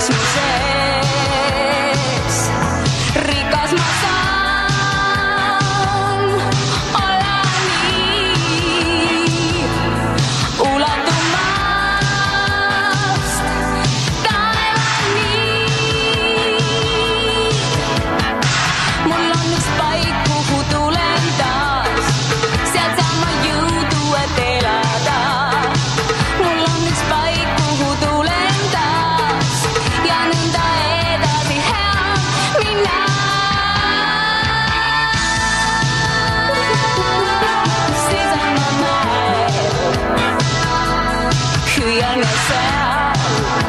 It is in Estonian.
elaks mu sees. Rikas ma saan olla nii ulatumast taevani. Mul on üks paik, kuhu tulen taas, sealt saan ma jõudu, et elada. Mul on üks paik, kuhu tulen taas ja nõnda edasi hea minna. Siis on ma näen, hüüan ja seal